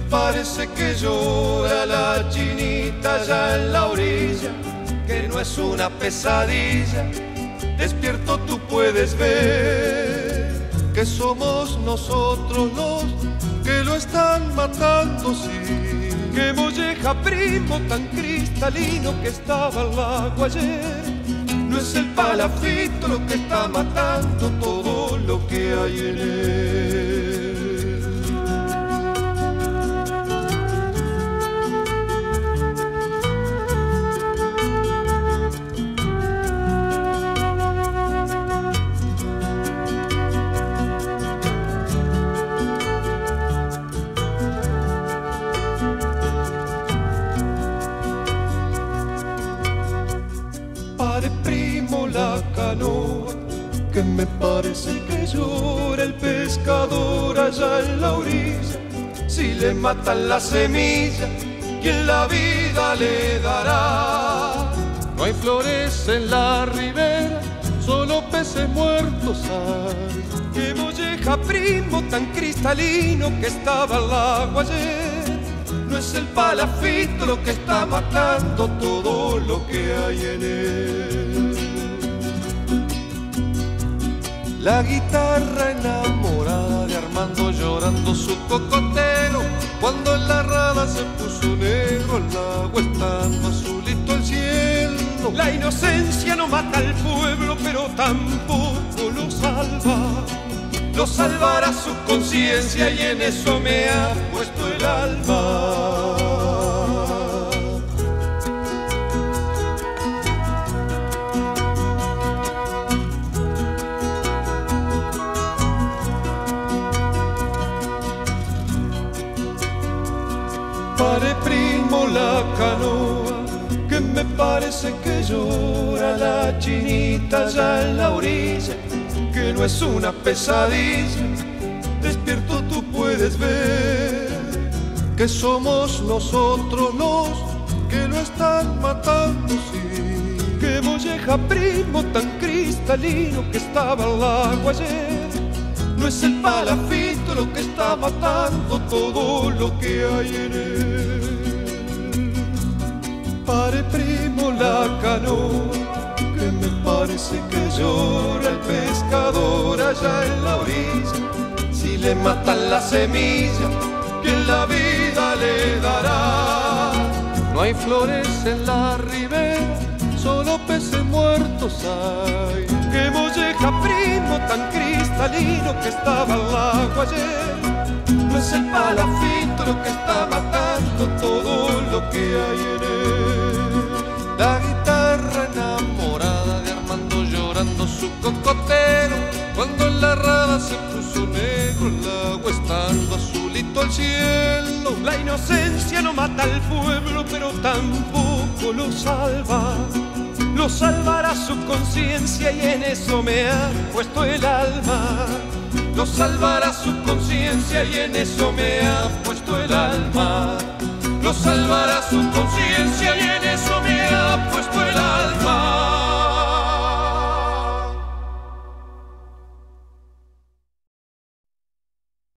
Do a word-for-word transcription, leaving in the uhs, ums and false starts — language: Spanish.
parece que llora la chinita allá en la orilla, que no es una pesadilla. Despierto tú puedes ver que somos nosotros los que lo están matando, sí. Qué molleja, primo, tan cristalino que estaba al agua ayer. No es el palafito lo que está matando todo lo que hay en él. Pare, primo, la canoa, que me parece que llora el pescador allá en la orilla. Si le matan la semilla, ¿quién la vida le dará? No hay flores en la ribera, solo peces muertos hay. Qué molleja, primo, tan cristalino que estaba al agua ayer. No es el palafito lo que está matando todo lo que hay en él. La guitarra enamorada de Armando llorando su cocotero, cuando en la rada se puso negro el agua estando azulito el cielo. La inocencia no mata al pueblo, pero tampoco lo salva. Lo salvará su conciencia y en eso me ha puesto el alma. Pare, primo, la canoa, que me parece que llora la chinita allá en la orilla, que no es una pesadilla. Despierto tú puedes ver que somos nosotros los que lo están matando, sí. Qué molleja, primo, tan cristalino que estaba al agua ayer. No es el palafito lo que está matando todo lo que hay en él. Pare, primo, la canoa, que me parece que llora el pescador allá en la orilla. Si le matan la semilla, ¿quién la vida le dará? No hay flores en la ribera, solo peces muertos hay. Qué molleja, primo, tan cristalino que estaba al agua ayer. No es el palafito lo que está matando todo lo que hay en él. La guitarra enamorada de Armando llorando su cocotero, cuando en la rada se puso negro el agua estando azulito el cielo. La inocencia no mata al pueblo, pero tampoco lo salva. Lo salvará su conciencia y en eso me ha puesto el alma. Lo salvará su conciencia y en eso me ha puesto el alma. Lo salvará su conciencia y